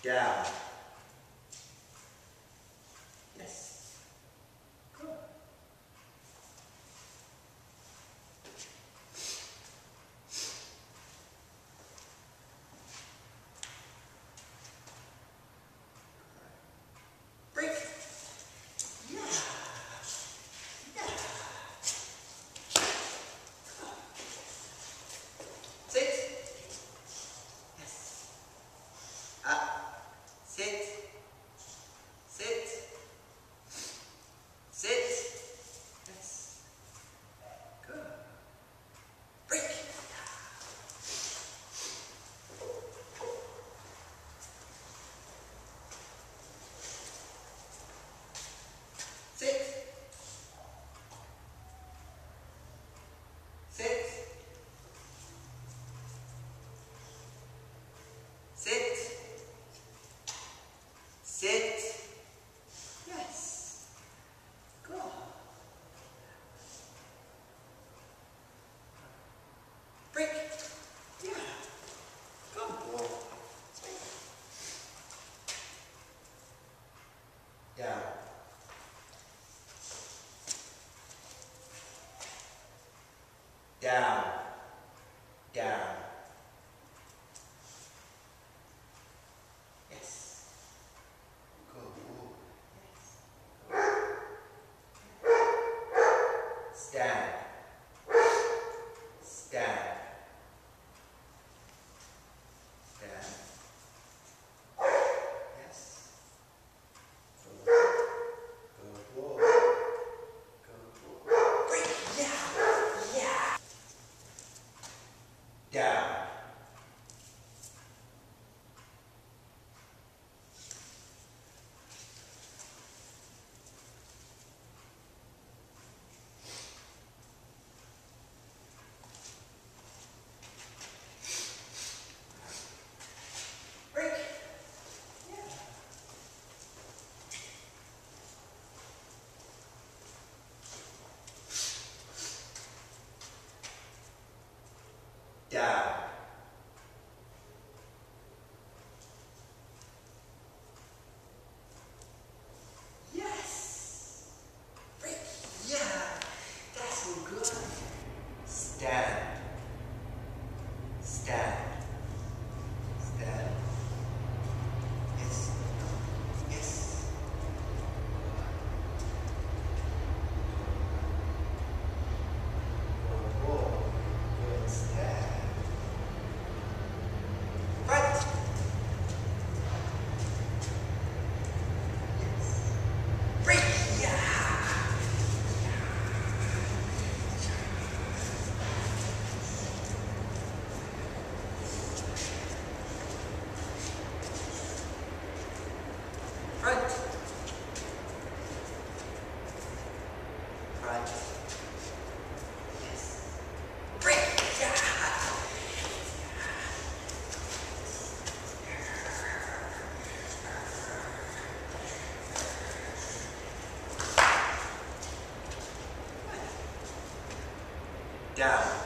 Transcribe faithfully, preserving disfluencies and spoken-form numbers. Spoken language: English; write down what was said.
down. Yes. Good. Break. Yeah. Yeah. Sit. Yes. Up. Sit. Sit. Sit. Yes. Good. Break. Sit. Sit. Sit. Sit. Yes. Good. Break. Yeah. Good boy. Down. Down. Down. Yes. Good boy. Yes. Stand. Stand. Stand. Yes. Good. Good boy. Good boy. Break. Yeah. Yeah. Down. Break. Yeah. Down. Yes. Break. Yeah. That's so good. Stand. Stand. Stand. Yes. Yes. Good boy. Good stand. Front. Yes. Break. Yeah. Front. Front. Yes. Break. Yeah. Down.